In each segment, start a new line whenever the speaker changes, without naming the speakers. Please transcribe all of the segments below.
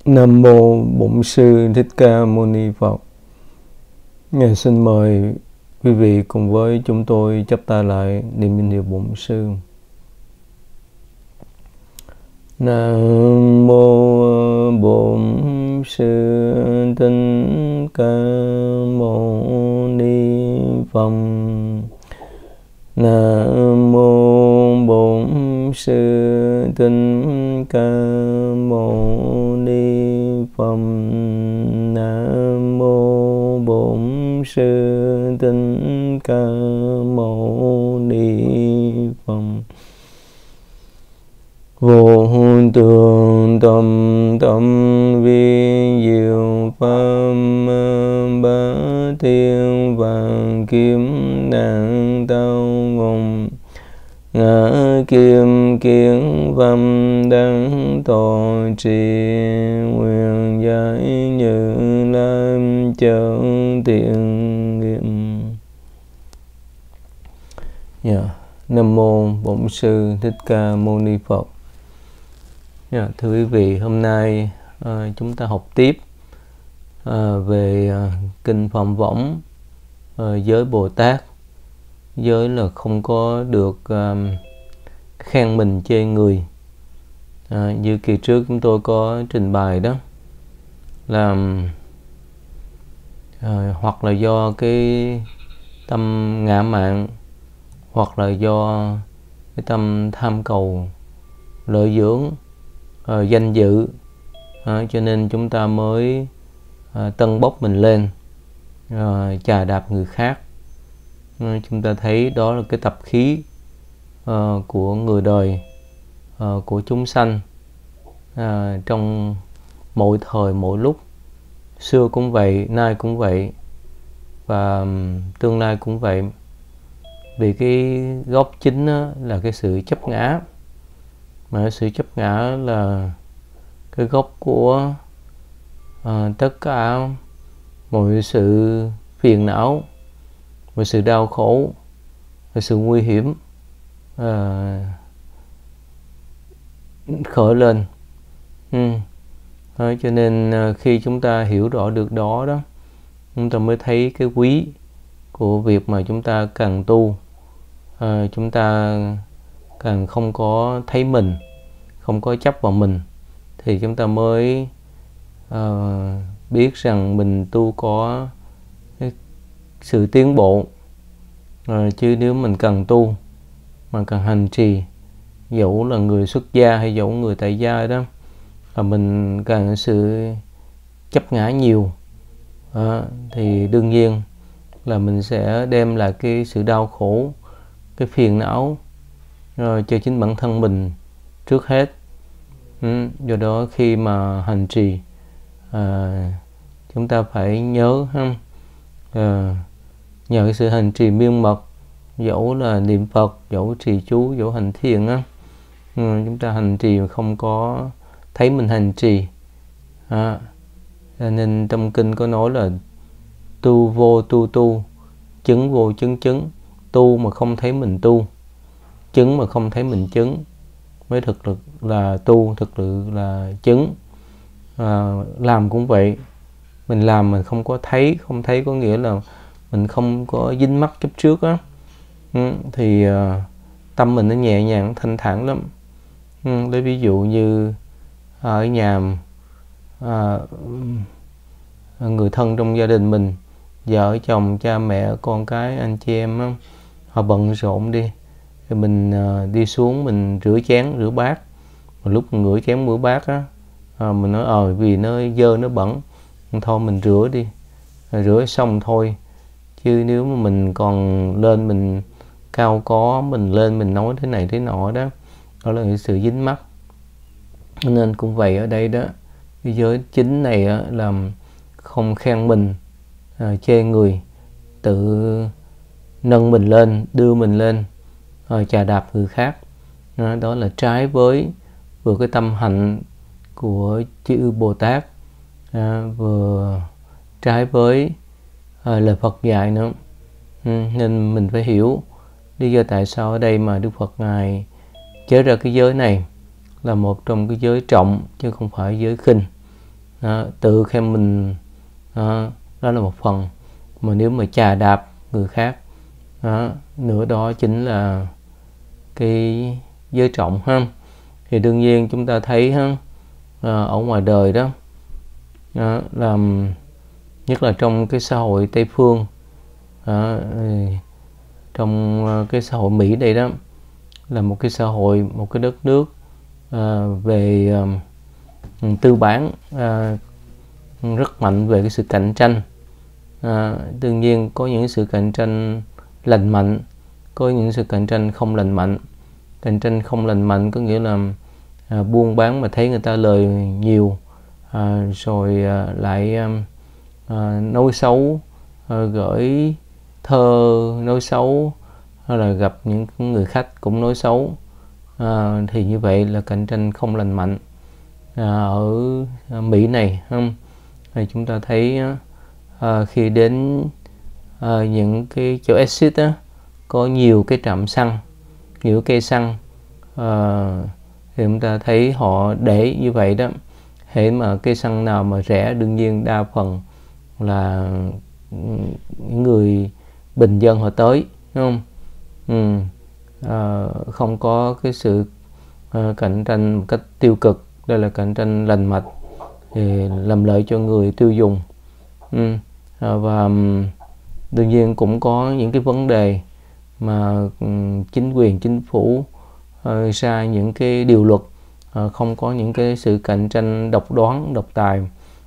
Nam mô Bổn Sư Thích Ca Mâu Ni Phật. Ngài xin mời quý vị cùng với chúng tôi chắp tay lại niệm danh hiệu Bổn Sư. Nam mô Bổn Sư Thích Ca Mâu Ni Phật. Nam mô Bổn Sư Thích Ca Mâu Ni Phật. Nam mô Bổn Sư Thích Ca Mâu Ni Phật. Vô tượng tâm tâm vi diệu pháp bá thiên vạn kiếm nạn tao ngùng ngã kim kiến văn đăng tội trì nguyện giải như lam chân tiện nghiệm. Nam mô Bổn Sư Thích Ca Mâu Ni Phật. Thưa quý vị, hôm nay chúng ta học tiếp về kinh Phạm Võng, giới Bồ Tát. Giới là không có được khen mình chê người. Như kỳ trước chúng tôi có trình bày đó, là hoặc là do cái tâm ngã mạn, hoặc là do cái tâm tham cầu lợi dưỡng danh dự, cho nên chúng ta mới tâng bốc mình lên, chà đạp người khác. Chúng ta thấy đó là cái tập khí của người đời, của chúng sanh trong mỗi thời mỗi lúc. Xưa cũng vậy, nay cũng vậy, và tương lai cũng vậy. Vì cái gốc chính là cái sự chấp ngã, mà sự chấp ngã là cái gốc của tất cả mọi sự phiền não, mọi sự đau khổ, mọi sự nguy hiểm khởi lên. Cho nên khi chúng ta hiểu rõ được đó, chúng ta mới thấy cái quý của việc mà chúng ta càng tu, chúng ta càng không có thấy mình, không có chấp vào mình, thì chúng ta mới biết rằng mình tu có cái sự tiến bộ. Chứ nếu mình cần tu mà cần hành trì, dẫu là người xuất gia hay dẫu người tại gia đó, và mình cần sự chấp ngã nhiều, thì đương nhiên là mình sẽ đem lại cái sự đau khổ, cái phiền não cho chính bản thân mình trước hết. Do đó khi mà hành trì, chúng ta phải nhớ nhờ cái sự hành trì miên mật, dẫu là niệm Phật, dẫu trì chú, dẫu hành thiền chúng ta hành trì mà không có thấy mình hành trì. Nên trong kinh có nói là tu vô tu tu, chứng vô chứng chứng. Tu mà không thấy mình tu, chứng mà không thấy mình chứng, mới thực lực là tu, thực sự là chứng. Làm cũng vậy, mình làm mình không có thấy, không thấy có nghĩa là mình không có dính mắc kiếp trước á, thì tâm mình nó nhẹ nhàng, thanh thản lắm. Lấy ví dụ như ở nhà, người thân trong gia đình mình, vợ chồng, cha mẹ, con cái, anh chị em họ bận rộn đi, rồi mình đi xuống mình rửa chén rửa bát. Mà lúc mình rửa chén rửa bát mình nói vì nó dơ nó bẩn, thôi mình rửa đi, rồi rửa xong thôi. Chứ nếu mà mình còn lên mình cao có, mình lên mình nói thế này thế nọ đó, đó là sự dính mắc. Nên cũng vậy ở đây đó, cái giới chính này là không khen mình, chê người, tự nâng mình lên, đưa mình lên, chà đạp người khác. Đó là trái với vừa cái tâm hạnh của chư Bồ Tát, vừa trái với lời Phật dạy nữa. Nên mình phải hiểu lý do tại sao ở đây mà Đức Phật Ngài chế ra cái giới này là một trong cái giới trọng chứ không phải giới khinh. tự khen mình, đó là một phần. Mà nếu mà chà đạp người khác, nữa đó chính là cái giới trọng ha. Thì đương nhiên chúng ta thấy ha, ở ngoài đời đó, làm nhất là trong cái xã hội Tây phương, trong cái xã hội Mỹ đây đó, là một cái xã hội, một cái đất nước về tư bản, rất mạnh về cái sự cạnh tranh. Đương nhiên có những sự cạnh tranh lành mạnh, có những sự cạnh tranh không lành mạnh. Cạnh tranh không lành mạnh có nghĩa là buôn bán mà thấy người ta lời nhiều, rồi lại nói xấu, gửi thơ nói xấu, hay là gặp những người khách cũng nói xấu, thì như vậy là cạnh tranh không lành mạnh. Ở Mỹ này thì chúng ta thấy khi đến những cái chỗ exit á, có nhiều cái trạm xăng, nhiều cây xăng, thì chúng ta thấy họ để như vậy đó. Hễ mà cây xăng nào mà rẻ, đương nhiên đa phần là những người bình dân họ tới, đúng không? Không có cái sự cạnh tranh một cách tiêu cực. Đây là cạnh tranh lành mạnh, thì làm lợi cho người tiêu dùng. Và đương nhiên cũng có những cái vấn đề mà chính quyền, chính phủ ra những cái điều luật, không có những cái sự cạnh tranh độc đoán, độc tài,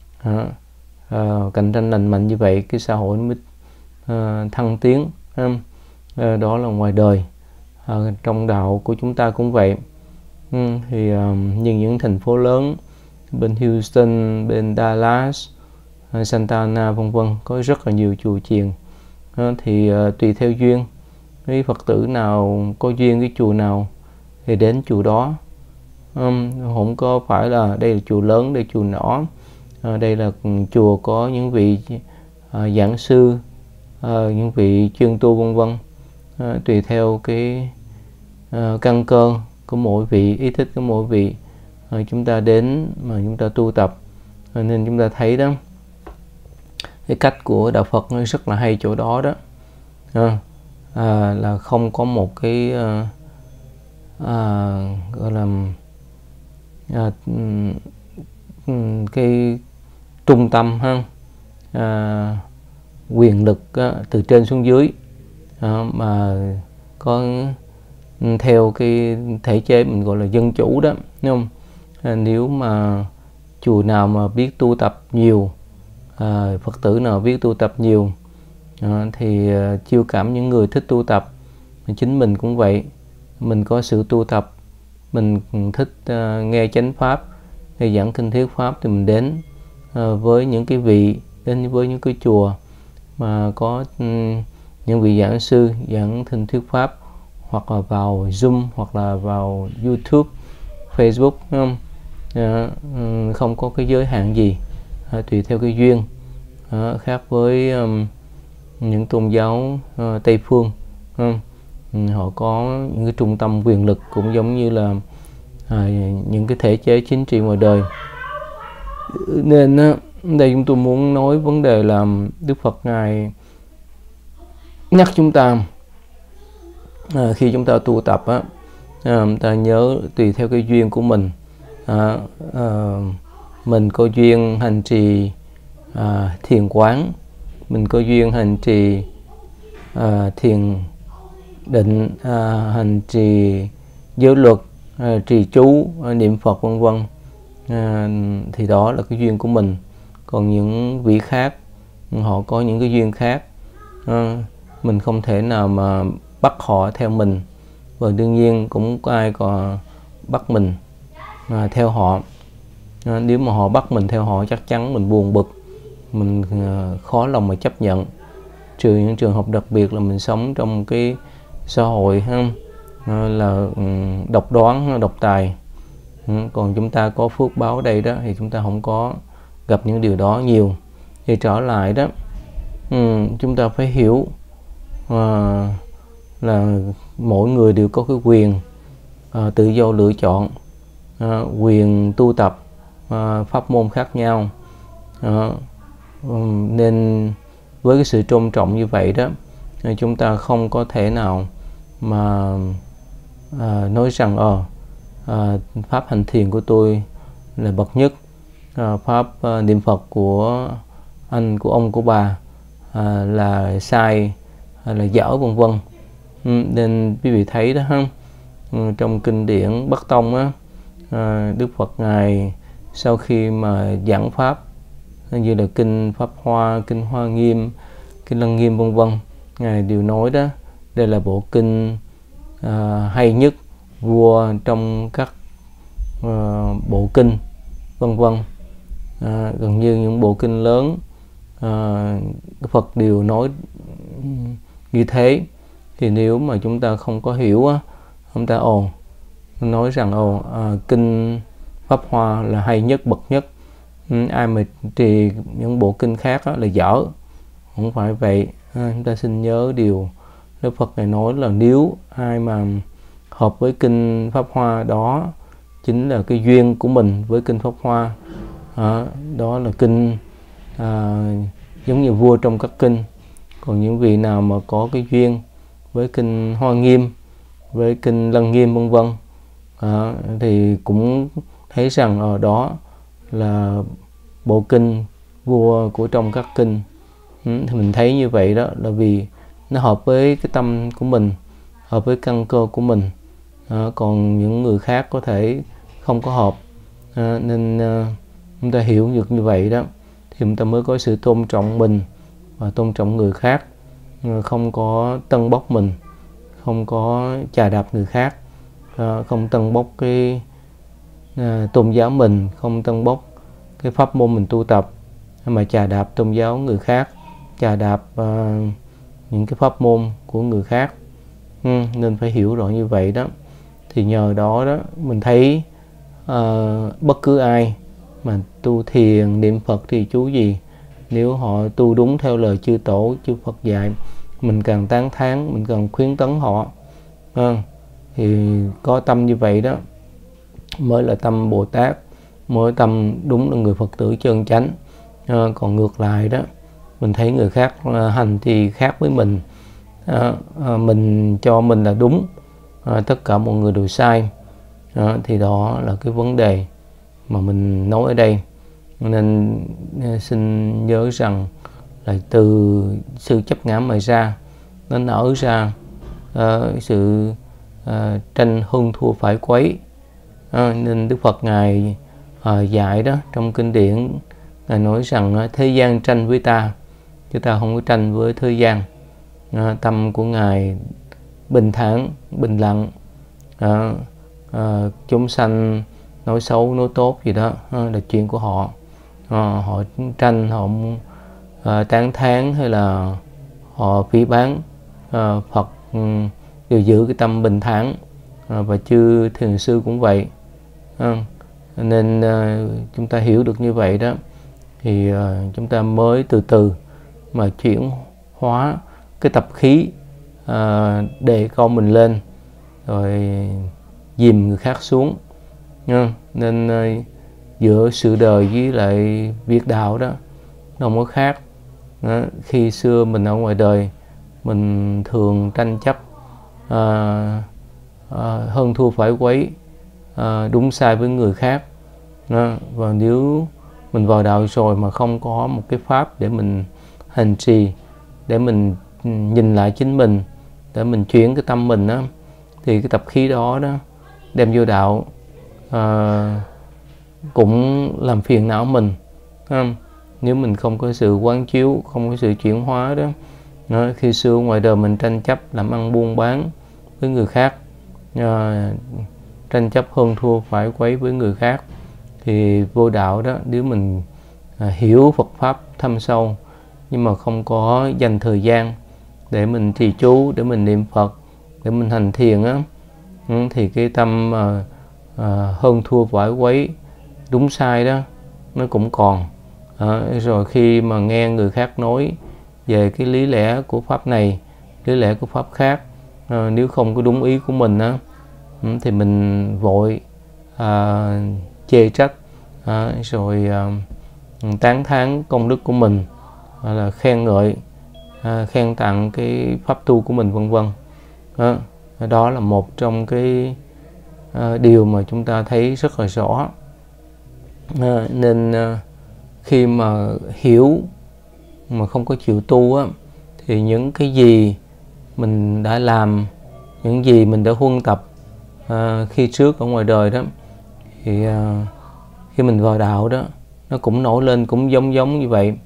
cạnh tranh lành mạnh như vậy, cái xã hội mới thăng tiến. Đó là ngoài đời. Trong đạo của chúng ta cũng vậy. Thì như những thành phố lớn bên Houston, bên Dallas, Santa Ana vân vân, có rất là nhiều chùa chiền. Thì tùy theo duyên, cái Phật tử nào có duyên cái chùa nào thì đến chùa đó. Không có phải là đây là chùa lớn, đây là chùa nhỏ, đây là chùa có những vị giảng sư, những vị chuyên tu vân vân. Tùy theo cái căn cơ của mỗi vị, ý thích của mỗi vị, chúng ta đến mà chúng ta tu tập. Nên chúng ta thấy đó, cái cách của đạo Phật nó rất là hay chỗ đó đó, là không có một cái gọi là cái trung tâm ha, quyền lực từ trên xuống dưới, mà có theo cái thể chế mình gọi là dân chủ đó, đúng không? Nếu mà chùa nào mà biết tu tập nhiều, Phật tử nào biết tu tập nhiều, thì chiêu cảm những người thích tu tập. Chính mình cũng vậy, mình có sự tu tập, mình thích nghe chánh pháp, nghe giảng kinh thuyết pháp, thì mình đến với những cái vị, đến với những cái chùa mà có những vị giảng sư giảng kinh thuyết pháp, hoặc là vào Zoom, hoặc là vào YouTube, Facebook, đúng không? Không có cái giới hạn gì, tùy theo cái duyên. Khác với những tôn giáo Tây phương, họ có những cái trung tâm quyền lực cũng giống như là những cái thể chế chính trị ngoài đời. Nên đây chúng tôi muốn nói vấn đề là Đức Phật Ngài nhắc chúng ta, khi chúng ta tu tập á, ta nhớ tùy theo cái duyên của mình. Mình có duyên hành trì thiền quán, mình có duyên hành trì thiền định, hành trì giới luật, trì chú, niệm Phật vân vân, thì đó là cái duyên của mình. Còn những vị khác họ có những cái duyên khác, mình không thể nào mà bắt họ theo mình, và đương nhiên cũng có ai còn bắt mình theo họ. Nếu mà họ bắt mình theo họ, chắc chắn mình buồn bực, mình khó lòng mà chấp nhận. Trừ những trường hợp đặc biệt là mình sống trong cái xã hội là độc đoán, độc tài. Còn chúng ta có phước báo ở đây đó, thì chúng ta không có gặp những điều đó nhiều. Thì trở lại đó, chúng ta phải hiểu là mỗi người đều có cái quyền tự do lựa chọn, quyền tu tập pháp môn khác nhau. Nên với cái sự tôn trọng như vậy đó, chúng ta không có thể nào mà nói rằng pháp hành thiền của tôi là bậc nhất, pháp niệm Phật của anh, của ông, của bà là sai, là dở, vân vân. Nên quý vị thấy đó ha, trong kinh điển Bắc Tông á, Đức Phật ngài sau khi mà giảng pháp như là kinh Pháp Hoa, kinh Hoa Nghiêm, kinh Lăng Nghiêm, vân vân, ngài đều nói đó đây là bộ kinh hay nhất, vua trong các bộ kinh, vân vân. Gần như những bộ kinh lớn Đức Phật đều nói như thế. Thì nếu mà chúng ta không có hiểu á, chúng ta nói rằng kinh Pháp Hoa là hay nhất, bậc nhất, ai mà trì những bộ kinh khác là dở. Không phải vậy. Chúng ta xin nhớ điều Đức Phật này nói là nếu ai mà hợp với kinh Pháp Hoa, đó chính là cái duyên của mình với kinh Pháp Hoa. Đó là kinh giống như vua trong các kinh. Còn những vị nào mà có cái duyên với kinh Hoa Nghiêm, với kinh Lăng Nghiêm, vân vân, thì cũng thấy rằng đó là bộ kinh vua của trong các kinh. Thì mình thấy như vậy đó là vì nó hợp với cái tâm của mình, hợp với căn cơ của mình. Còn những người khác có thể không có hợp. Nên chúng ta hiểu được như vậy đó thì chúng ta mới có sự tôn trọng mình và tôn trọng người khác, không có tân bốc mình, không có chà đạp người khác, không tân bốc cái tôn giáo mình, không tân bốc cái pháp môn mình tu tập, mà chà đạp tôn giáo người khác, chà đạp những cái pháp môn của người khác. Nên phải hiểu rõ như vậy đó. Thì nhờ đó đó mình thấy bất cứ ai mà tu thiền, niệm Phật thì chú gì, nếu họ tu đúng theo lời chư tổ, chư Phật dạy, mình càng tán thán, mình càng khuyến tấn họ. Thì có tâm như vậy đó mới là tâm Bồ Tát, mới tâm đúng là người Phật tử chân chánh. Còn ngược lại đó, mình thấy người khác hành thì khác với mình, mình cho mình là đúng, tất cả mọi người đều sai, thì đó là cái vấn đề mà mình nói ở đây. Nên xin nhớ rằng là từ sự chấp ngã mà ra, nó nở ra sự tranh hơn thua phải quấy. Nên Đức Phật ngài dạy đó trong kinh điển, ngài nói rằng thế gian tranh với ta, chứ ta không có tranh với thế gian. Tâm của ngài bình thản, bình lặng. Chúng sanh nói xấu, nói tốt gì đó là chuyện của họ. Họ tranh, họ tán thán hay là họ phỉ báng Phật đều giữ cái tâm bình thản, và chư thiền sư cũng vậy. Nên chúng ta hiểu được như vậy đó thì chúng ta mới từ từ mà chuyển hóa cái tập khí để con mình lên rồi dìm người khác xuống. Nên giữa sự đời với lại việc đạo đó nó không có khác. Khi xưa mình ở ngoài đời mình thường tranh chấp, hơn thua phải quấy, đúng sai với người khác. Và nếu mình vào đạo rồi mà không có một cái pháp để mình hành trì, để mình nhìn lại chính mình, để mình chuyển cái tâm mình đó, thì cái tập khí đó đem vô đạo cũng làm phiền não mình. Nếu mình không có sự quán chiếu, không có sự chuyển hóa đó, khi xưa ngoài đời mình tranh chấp làm ăn buôn bán với người khác, tranh chấp hơn thua phải quấy với người khác, thì vô đạo đó, nếu mình hiểu Phật pháp thâm sâu nhưng mà không có dành thời gian để mình trì chú, để mình niệm Phật, để mình hành thiền á, thì cái tâm hơn thua phải quấy, đúng sai đó nó cũng còn. Rồi khi mà nghe người khác nói về cái lý lẽ của pháp này, lý lẽ của pháp khác, nếu không có đúng ý của mình á, thì mình vội chê trách, rồi tán thán công đức của mình, hoặc là khen ngợi, khen tặng cái pháp tu của mình, vân vân. Đó là một trong cái điều mà chúng ta thấy rất là rõ. Nên khi mà hiểu mà không có chịu tu á, thì những cái gì mình đã làm, những gì mình đã huân tập khi trước ở ngoài đời đó, thì khi mình vào đạo đó, nó cũng nổi lên cũng giống như vậy.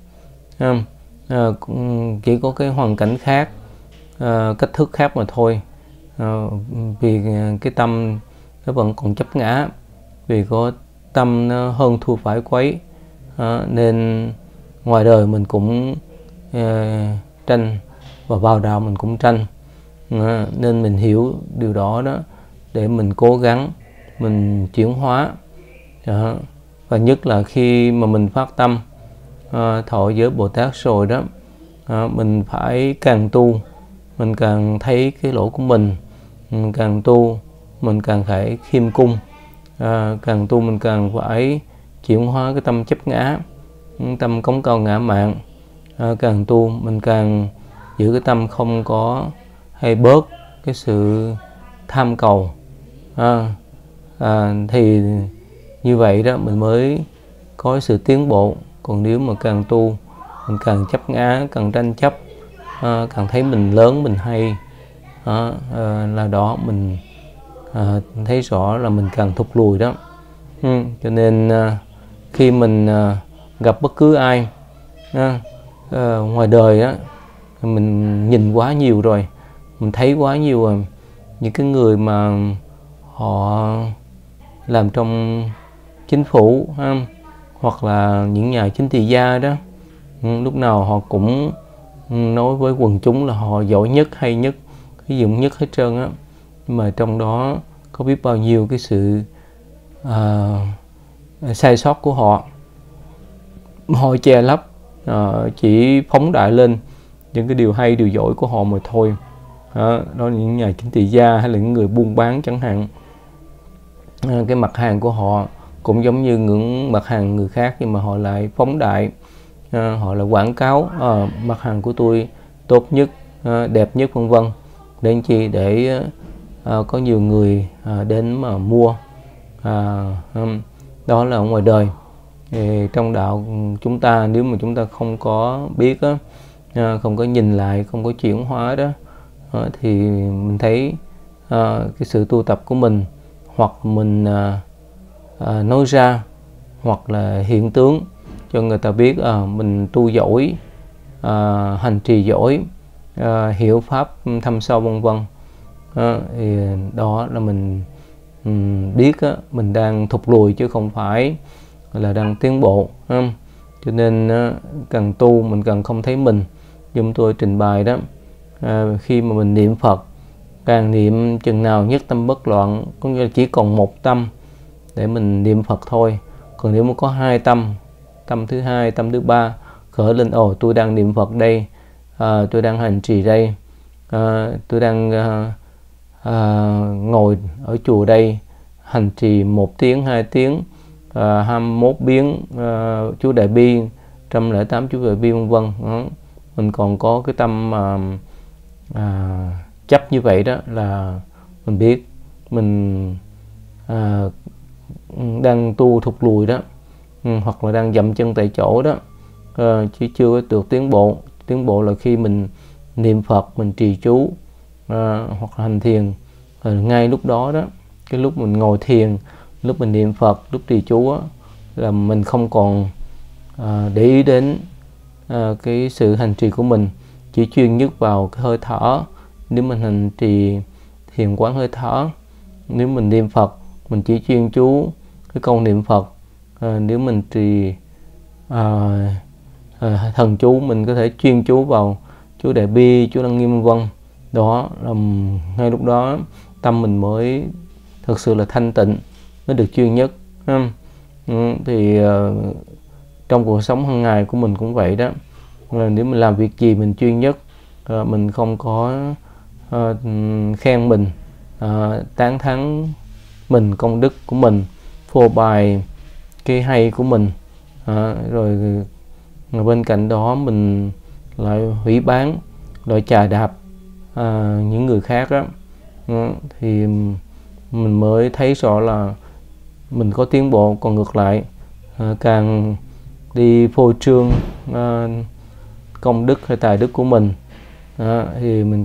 Chỉ có cái hoàn cảnh khác, cách thức khác mà thôi. Vì cái tâm nó vẫn còn chấp ngã, vì có tâm nó hơn thua phải quấy, nên ngoài đời mình cũng tranh, và vào đạo mình cũng tranh. Nên mình hiểu điều đó để mình cố gắng mình chuyển hóa. Và nhất là khi mà mình phát tâm thọ giới Bồ Tát rồi đó, mình phải càng tu mình càng thấy cái lỗi của mình, càng tu mình càng phải khiêm cung, càng tu mình càng phải chuyển hóa cái tâm chấp ngã, tâm cống cao ngã mạn. Càng tu mình càng giữ cái tâm không có hay bớt cái sự tham cầu. Thì như vậy đó mình mới có sự tiến bộ. Còn nếu mà càng tu mình càng chấp ngã, càng tranh chấp, càng thấy mình lớn, mình hay, là đó mình thấy rõ là mình càng thụt lùi đó. Cho nên khi mình gặp bất cứ ai ngoài đời á, mình nhìn quá nhiều rồi, mình thấy quá nhiều rồi. Những cái người mà họ làm trong chính phủ hoặc là những nhà chính trị gia đó, lúc nào họ cũng nói với quần chúng là họ giỏi nhất, hay nhất, cái gì cũng nhất hết trơn á. Nhưng mà trong đó có biết bao nhiêu cái sự sai sót của họ. Họ che lấp, chỉ phóng đại lên những cái điều hay, điều giỏi của họ mà thôi. Đó là những nhà chính trị gia hay là những người buôn bán chẳng hạn. Cái mặt hàng của họ cũng giống như những mặt hàng người khác, nhưng mà họ lại phóng đại, họ lại quảng cáo mặt hàng của tôi tốt nhất, đẹp nhất, vân vân. Để chi? Để có nhiều người đến mà mua. Đó là ở ngoài đời. Thì trong đạo chúng ta, nếu mà chúng ta không có biết không có nhìn lại, không có chuyển hóa đó, thì mình thấy cái sự tu tập của mình, hoặc mình nói ra, hoặc là hiện tướng cho người ta biết mình tu giỏi, hành trì giỏi, hiểu pháp thâm sâu, vân vân. Thì đó là mình biết mình đang thụt lùi chứ không phải là đang tiến bộ. Cho nên càng tu mình càng không thấy mình. Chúng tôi trình bày đó, khi mà mình niệm Phật, càng niệm chừng nào nhất tâm bất loạn, có nghĩa là chỉ còn một tâm để mình niệm Phật thôi. Còn nếu mà có hai tâm, tâm thứ hai, tâm thứ ba khởi lên, tôi đang niệm Phật đây, tôi đang hành trì đây, tôi đang ngồi ở chùa đây hành trì 1 tiếng, 2 tiếng, 21 biến chú Đại Bi, 108 chú Đại Bi, vân vân. Mình còn có cái tâm chấp như vậy đó, là mình biết mình đang tu thụt lùi đó, hoặc là đang dậm chân tại chỗ đó, chứ chưa có được tiến bộ. Tiến bộ là khi mình niệm Phật, mình trì chú, hoặc là hành thiền. Ngay lúc đó đó, cái lúc mình ngồi thiền, lúc mình niệm Phật, lúc trì chú á, là mình không còn để ý đến cái sự hành trì của mình, chỉ chuyên nhất vào cái hơi thở. Nếu mình hành trì thiền quán hơi thở, nếu mình niệm Phật mình chỉ chuyên chú cái câu niệm Phật. Nếu mình trì thần chú, mình có thể chuyên chú vào chú Đại Bi, chú Lăng Nghiêm, vân vân. Đó là ngay lúc đó tâm mình mới thực sự là thanh tịnh, mới được chuyên nhất. Thì trong cuộc sống hàng ngày của mình cũng vậy đó. Nếu mình làm việc gì mình chuyên nhất, mình không có khen mình, tán thán mình, công đức của mình, phô bày cái hay của mình, Rồi bên cạnh đó mình lại hủy bán, lại chà đạp những người khác đó. Thì mình mới thấy rõ là mình có tiến bộ. Còn ngược lại, càng đi phô trương công đức hay tài đức của mình, thì mình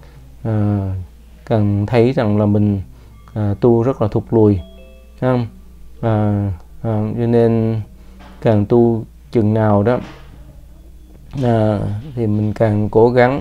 càng thấy rằng là mình tu rất là thụt lùi. Cho nên càng tu chừng nào đó thì mình càng cố gắng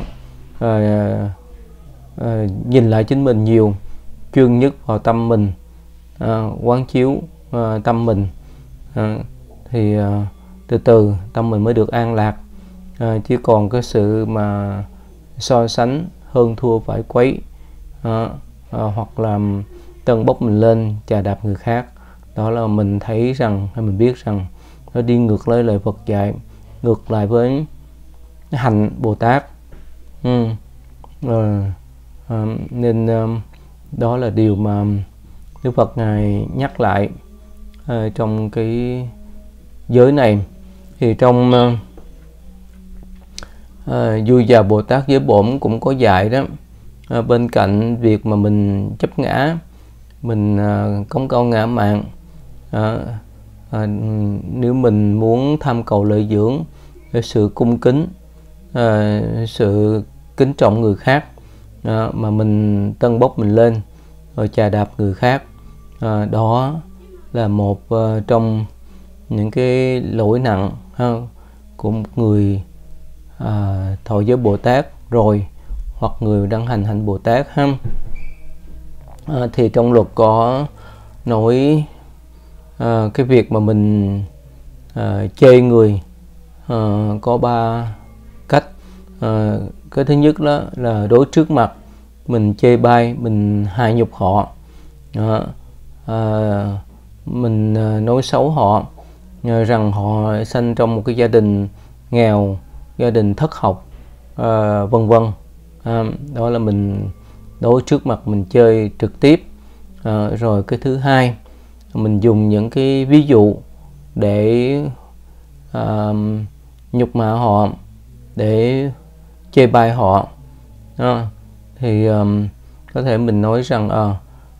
nhìn lại chính mình nhiều, chuyên nhất vào tâm mình, quán chiếu tâm mình, thì từ từ tâm mình mới được an lạc. Chứ còn cái sự mà so sánh, hơn thua phải quấy, hoặc là tâng bốc mình lên, chà đạp người khác, đó là mình thấy rằng, hay mình biết rằng nó đi ngược với lời Phật dạy, ngược lại với hạnh Bồ Tát. Nên đó là điều mà Đức Phật Ngài nhắc lại trong cái giới này. Thì trong Vui Già Bồ Tát Giới Bổn cũng có dạy đó, bên cạnh việc mà mình chấp ngã, mình cống cao ngã mạn, nếu mình muốn tham cầu lợi dưỡng, cái sự cung kính, sự kính trọng người khác, mà mình tâng bốc mình lên rồi chà đạp người khác, đó là một trong những cái lỗi nặng của một người thọ giới Bồ Tát rồi, hoặc người đang hành hạnh Bồ Tát thì trong luật có nói cái việc mà mình chê người có 3 cách. Cái thứ nhất đó là đối trước mặt mình chê bai, mình hại nhục họ, mình nói xấu họ, rằng họ sinh trong một cái gia đình nghèo, gia đình thất học, vân vân. Đó là mình đối trước mặt mình chơi trực tiếp. Rồi cái thứ hai, mình dùng những cái ví dụ để nhục mạ họ, để chê bai họ. Thì có thể mình nói rằng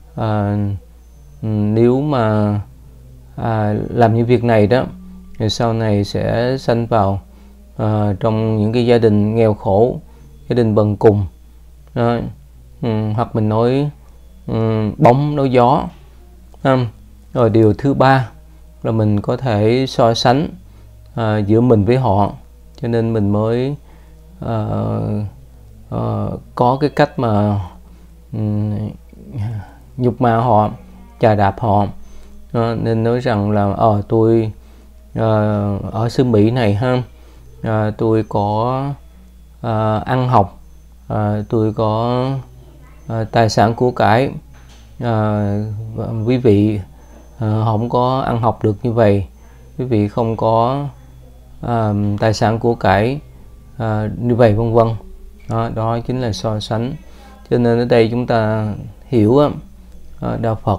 nếu mà làm những việc này đó, thì sau này sẽ sanh vào trong những cái gia đình nghèo khổ, gia đình bần cùng. Hoặc mình nói bóng nói gió. Rồi điều thứ ba là mình có thể so sánh giữa mình với họ, cho nên mình mới có cái cách mà nhục mạ họ, chà đạp họ. Nên nói rằng là tôi ở xứ Mỹ này tôi có ăn học, tôi có tài sản của cải, quý vị không có ăn học được như vậy, quý vị không có tài sản của cải như vậy, vân vân. Đó chính là so sánh. Cho nên ở đây chúng ta hiểu đạo Phật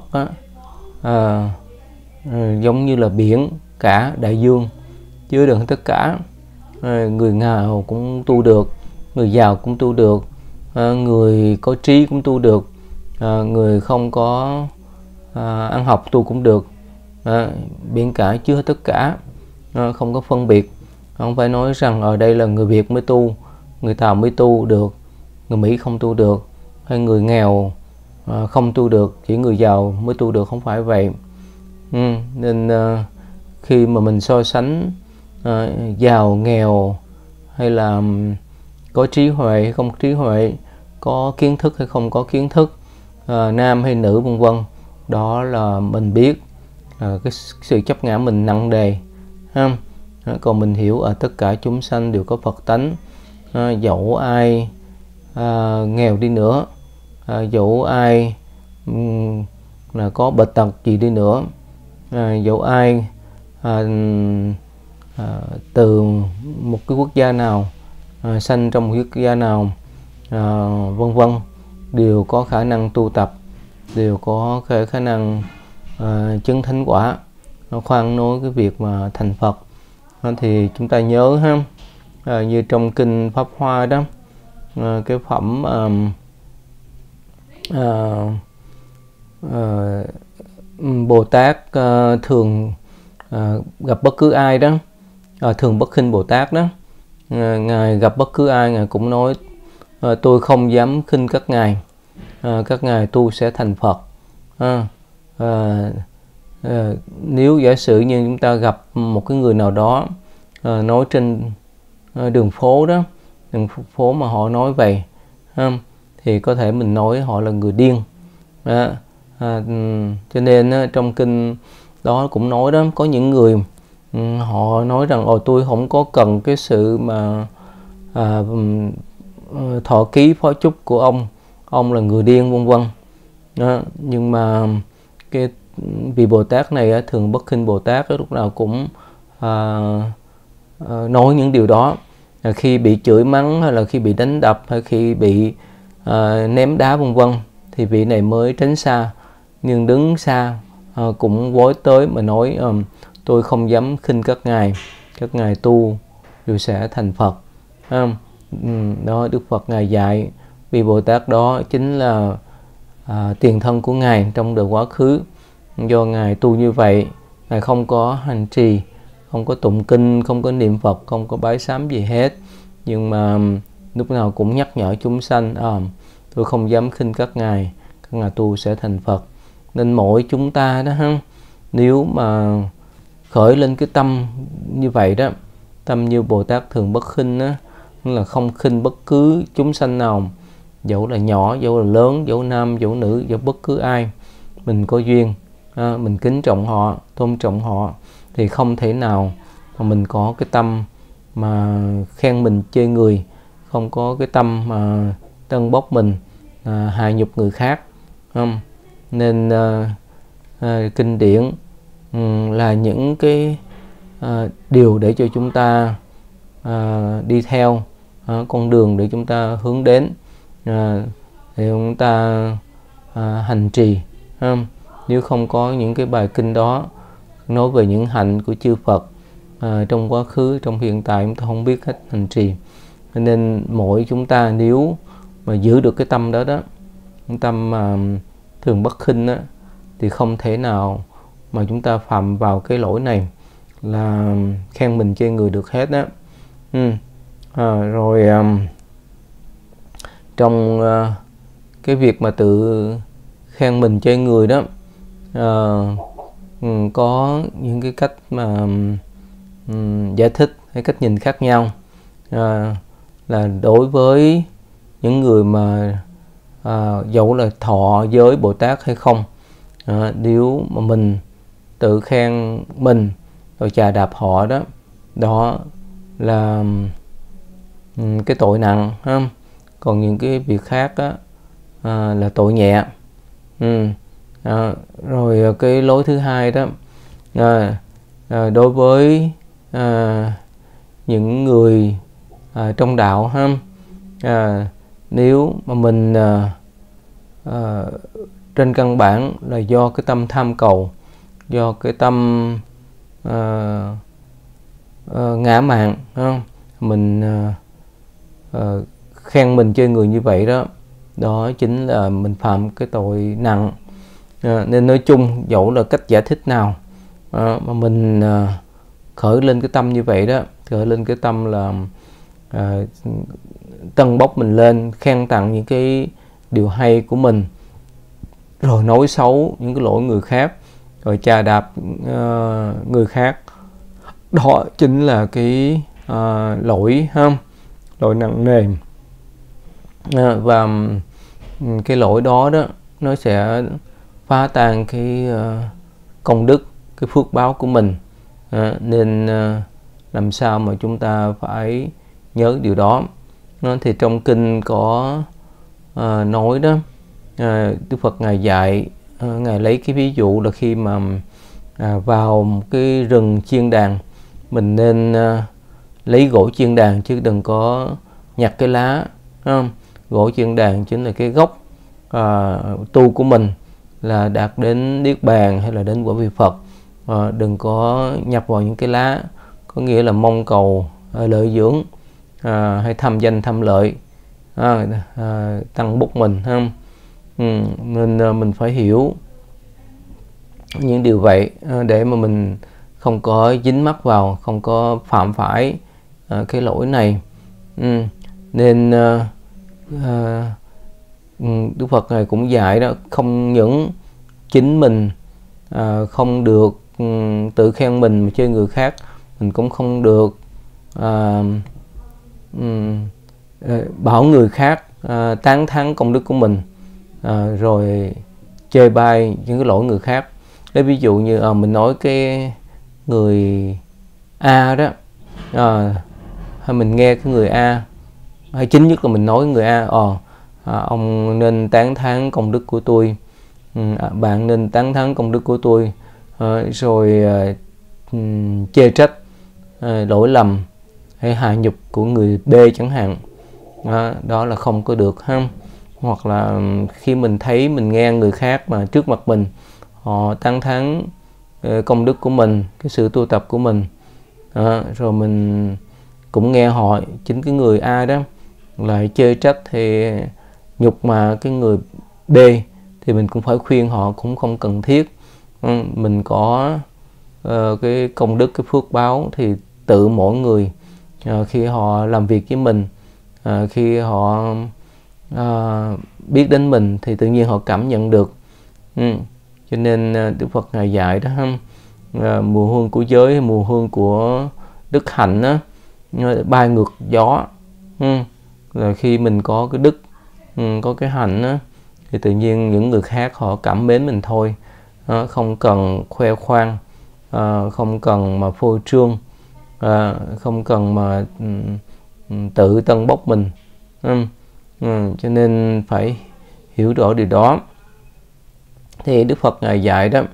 giống như là biển cả đại dương, chứa đựng tất cả. Người nghèo cũng tu được, người giàu cũng tu được, người có trí cũng tu được, người không có ăn học tu cũng được. Biển cả chứa tất cả, không có phân biệt. Không phải nói rằng ở đây là người Việt mới tu, người Tàu mới tu được, người Mỹ không tu được, hay người nghèo không tu được, chỉ người giàu mới tu được, không phải vậy. Nên khi mà mình so sánh giàu nghèo, hay là có trí huệ hay không trí huệ, có kiến thức hay không có kiến thức, nam hay nữ, vân vân, đó là mình biết cái sự chấp ngã mình nặng đề. Còn mình hiểu tất cả chúng sanh đều có Phật tánh, dẫu ai nghèo đi nữa, dẫu ai là có bệnh tật gì đi nữa, dẫu ai từ một cái quốc gia nào, sanh trong một quốc gia nào, vân vân, đều có khả năng tu tập, đều có khả năng chứng thánh quả. Nó khoan nói cái việc mà thành Phật. Thì chúng ta nhớ ha, như trong kinh Pháp Hoa đó, cái phẩm Bồ Tát thường gặp bất cứ ai đó, thường bất khinh Bồ Tát đó, ngài gặp bất cứ ai ngài cũng nói tôi không dám khinh các ngài tu sẽ thành Phật. Nếu giả sử như chúng ta gặp một cái người nào đó nói trên đường phố đó, đường phố mà họ nói vậy, thì có thể mình nói họ là người điên. Cho nên trong kinh đó cũng nói đó, có những người họ nói rằng tôi không có cần cái sự mà thọ ký phó chúc của ông là người điên vân vân. Nhưng mà cái vị Bồ Tát này thường bất khinh Bồ Tát lúc nào cũng nói những điều đó. Khi bị chửi mắng hay là khi bị đánh đập hay khi bị ném đá vân vân thì vị này mới tránh xa, nhưng đứng xa cũng vối tới mà nói tôi không dám khinh các ngài tu rồi sẽ thành Phật. Đó, Đức Phật ngài dạy vị Bồ Tát đó chính là tiền thân của ngài trong đời quá khứ. Do ngài tu như vậy, ngài không có hành trì, không có tụng kinh, không có niệm Phật, không có bái sám gì hết, nhưng mà lúc nào cũng nhắc nhở chúng sanh tôi không dám khinh các ngài tu sẽ thành Phật. Nên mỗi chúng ta đó ha, nếu mà khởi lên cái tâm như vậy đó, tâm như Bồ Tát thường bất khinh đó, là không khinh bất cứ chúng sanh nào, dẫu là nhỏ, dẫu là lớn, dẫu nam, dẫu nữ, dẫu bất cứ ai mình có duyên, mình kính trọng họ, tôn trọng họ, thì không thể nào mà mình có cái tâm mà khen mình chê người, không có cái tâm mà tâng bốc mình, hại nhục người khác. Nên kinh điển là những cái điều để cho chúng ta đi theo, con đường để chúng ta hướng đến, để chúng ta hành trì. Nếu không có những cái bài kinh đó nói về những hạnh của chư Phật trong quá khứ, trong hiện tại, chúng ta không biết cách hành trì. Nên mỗi chúng ta nếu mà giữ được cái tâm đó, tâm thường bất khinh đó, thì không thể nào mà chúng ta phạm vào cái lỗi này là khen mình chê người được hết đó. Rồi trong cái việc mà tự khen mình chê người đó, có những cái cách mà giải thích hay cách nhìn khác nhau. Là đối với những người mà dẫu là thọ giới Bồ Tát hay không, nếu mà mình tự khen mình rồi chà đạp họ đó, đó là cái tội nặng ha. Còn những cái việc khác là tội nhẹ. Rồi cái lối thứ hai đó, đối với những người trong đạo ha, nếu mà mình trên căn bản là do cái tâm tham cầu, do cái tâm ngã mạn, mình khen mình chê người như vậy đó, đó chính là mình phạm cái tội nặng. Nên nói chung dẫu là cách giải thích nào mà mình khởi lên cái tâm như vậy đó, khởi lên cái tâm là tâng bốc mình lên, khen tặng những cái điều hay của mình, rồi nói xấu những cái lỗi người khác, rồi chà đạp người khác, đó chính là cái lỗi ha, lỗi nặng nề. Và cái lỗi đó đó nó sẽ phá tan cái công đức, cái phước báo của mình. Nên làm sao mà chúng ta phải nhớ điều đó. Thì trong kinh có nói đó, Đức Phật ngài dạy, ngài lấy cái ví dụ là khi mà vào một cái rừng chiên đàn, mình nên lấy gỗ chiên đàn chứ đừng có nhặt cái lá. Gỗ chiên đàn chính là cái gốc tu của mình, là đạt đến niết bàn hay là đến quả vị Phật. Đừng có nhập vào những cái lá có nghĩa là mong cầu lợi dưỡng, hay tham danh tham lợi, tăng bốc mình ha. Nên mình phải hiểu những điều vậy để mà mình không có dính mắc vào, không có phạm phải cái lỗi này. Nên Đức Phật này cũng dạy đó, không những chính mình không được tự khen mình mà chê người khác, mình cũng không được bảo người khác tán thán công đức của mình, rồi chê bai những cái lỗi người khác. Lấy ví dụ như mình nói cái người A đó, hay mình nghe cái người A, hay chính nhất là mình nói người A, ông nên tán thán công đức của tôi, bạn nên tán thán công đức của tôi, rồi chê trách lỗi lầm hay hạ nhục của người B chẳng hạn. Đó là không có được ha. Hoặc là khi mình thấy, mình nghe người khác mà trước mặt mình họ tán thán công đức của mình, cái sự tu tập của mình, rồi mình cũng nghe họ, chính cái người A đó lại chê trách thì nhục mà cái người B, thì mình cũng phải khuyên họ cũng không cần thiết. Mình có cái công đức, cái phước báo thì tự mỗi người khi họ làm việc với mình, khi họ biết đến mình thì tự nhiên họ cảm nhận được. Cho nên Đức Phật Ngài dạy đó ha, mùi hương của giới, mùi hương của đức hạnh á, bay ngược gió. Là khi mình có cái đức, có cái hạnh á, thì tự nhiên những người khác họ cảm mến mình thôi, không cần khoe khoang, không cần mà phô trương, không cần mà tự tân bốc mình. Cho nên phải hiểu rõ điều đó. Thì Đức Phật Ngài dạy đó,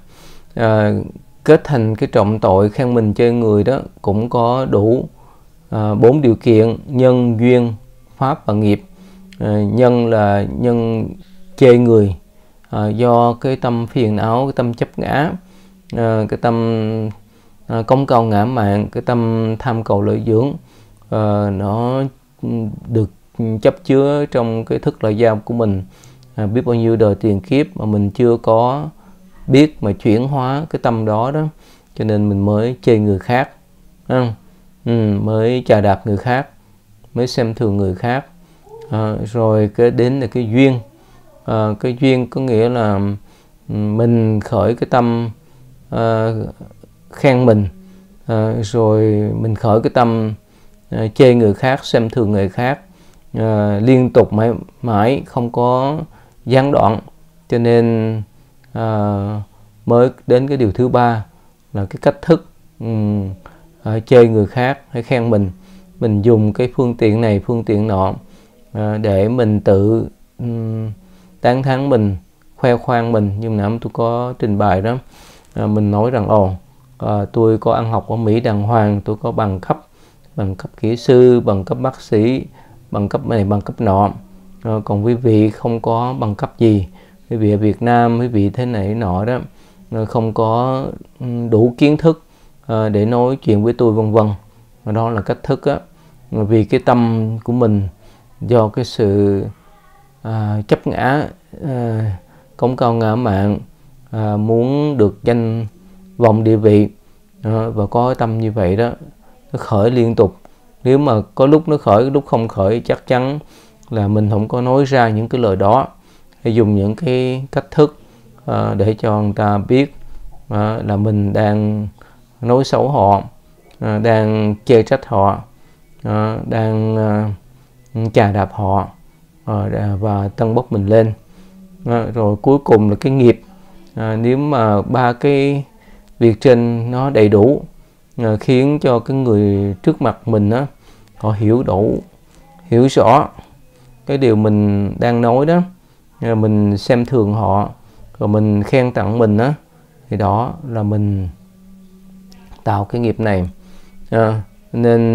kết thành cái trọng tội khen mình chê người đó cũng có đủ 4 điều kiện: nhân, duyên, pháp và nghiệp. Nhân là nhân chê người, do cái tâm phiền não, cái tâm chấp ngã, cái tâm cống cao ngã mạn, cái tâm tham cầu lợi dưỡng, nó được chấp chứa trong cái thức lợi giao của mình, biết bao nhiêu đời tiền kiếp mà mình chưa có biết mà chuyển hóa cái tâm đó đó, cho nên mình mới chê người khác, mới chà đạp người khác, mới xem thường người khác. Rồi cái đến là cái duyên. Cái duyên có nghĩa là mình khởi cái tâm khen mình, rồi mình khởi cái tâm chê người khác, xem thường người khác, liên tục mãi không có gián đoạn. Cho nên mới đến cái điều thứ ba là cái cách thức chê người khác hay khen mình. Mình dùng cái phương tiện này, phương tiện nọ để mình tự tán thán mình, khoe khoang mình. Nhưng nãy tôi có trình bày đó, mình nói rằng tôi có ăn học ở Mỹ đàng hoàng, tôi có bằng cấp kỹ sư, bằng cấp bác sĩ, bằng cấp này, bằng cấp nọ. Còn quý vị không có bằng cấp gì, quý vị ở Việt Nam, quý vị thế này nọ đó, không có đủ kiến thức để nói chuyện với tôi, vân vân. Đó là cách thức á. Vì cái tâm của mình do cái sự chấp ngã, cống cao ngã mạn, muốn được danh vọng địa vị, và có cái tâm như vậy đó, nó khởi liên tục. Nếu mà có lúc nó khởi, lúc không khởi, chắc chắn là mình không có nói ra những cái lời đó, hay dùng những cái cách thức để cho người ta biết là mình đang nói xấu họ, đang chê trách họ, đang chà đạp họ, và tăng bốc mình lên. Rồi cuối cùng là cái nghiệp. Nếu mà ba cái việc trên nó đầy đủ, khiến cho cái người trước mặt mình á, họ hiểu rõ cái điều mình đang nói đó, mình xem thường họ, rồi mình khen tặng mình á, thì đó là mình tạo cái nghiệp này. Nên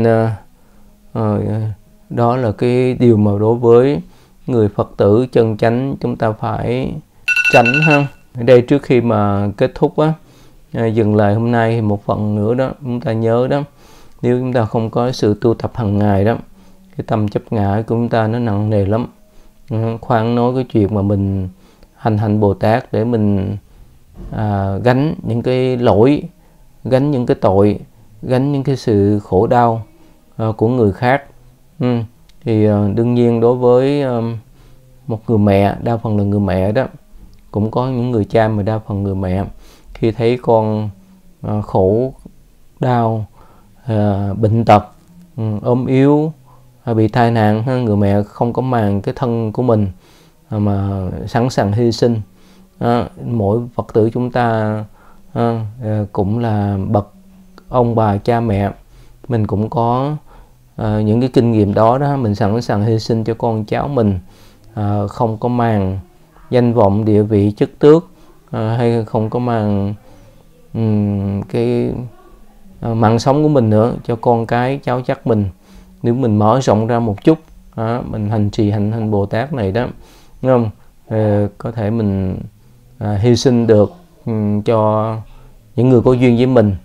đó là cái điều mà đối với người Phật tử chân chánh chúng ta phải tránh ha. Ở đây trước khi mà kết thúc á, dừng lại hôm nay một phần nữa đó, chúng ta nhớ đó, Nếu chúng ta không có sự tu tập hàng ngày đó, cái tâm chấp ngã của chúng ta nó nặng nề lắm. Khoan nói cái chuyện mà mình hành Bồ Tát để mình gánh những cái lỗi, gánh những cái tội, gánh những cái sự khổ đau của người khác. Thì đương nhiên đối với một người mẹ, đa phần là người mẹ đó, cũng có những người cha mà đa phần người mẹ, khi thấy con khổ đau, bệnh tật, ốm yếu, bị tai nạn, người mẹ không có màng cái thân của mình mà sẵn sàng hy sinh. Mỗi Phật tử chúng ta cũng là bậc ông bà cha mẹ, mình cũng có những cái kinh nghiệm đó, mình sẵn sàng hy sinh cho con cháu mình, không có màng danh vọng, địa vị, chức tước, hay không có màng cái mạng sống của mình nữa cho con cái cháu chắc mình. Nếu mình mở rộng ra một chút, mình hành trì hành Bồ Tát này đó, đúng không? Có thể mình hy sinh được cho những người có duyên với mình,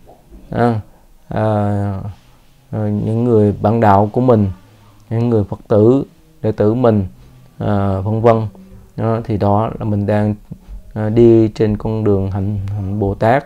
những người bạn đạo của mình, những người Phật tử, đệ tử mình, vân vân. Thì đó là mình đang đi trên con đường hành Bồ Tát.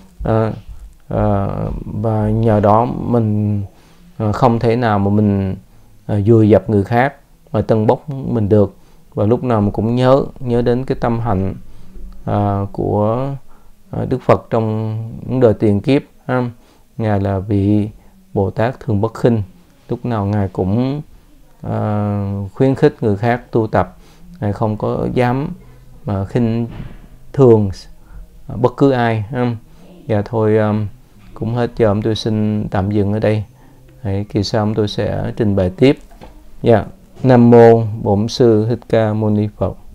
Và nhờ đó mình không thể nào mà mình vùi dập người khác mà tâng bốc mình được. Và lúc nào mình cũng nhớ đến cái tâm hạnh của Đức Phật trong những đời tiền kiếp. Ngài là vị Bồ Tát thường bất khinh, lúc nào Ngài cũng khuyến khích người khác tu tập. Ngài không có dám mà khinh thường bất cứ ai. Và thôi, cũng hết giờ, tôi xin tạm dừng ở đây. Kỳ sau tôi sẽ trình bày tiếp. Nam Mô Bổn Sư Thích Ca Mâu Ni Phật.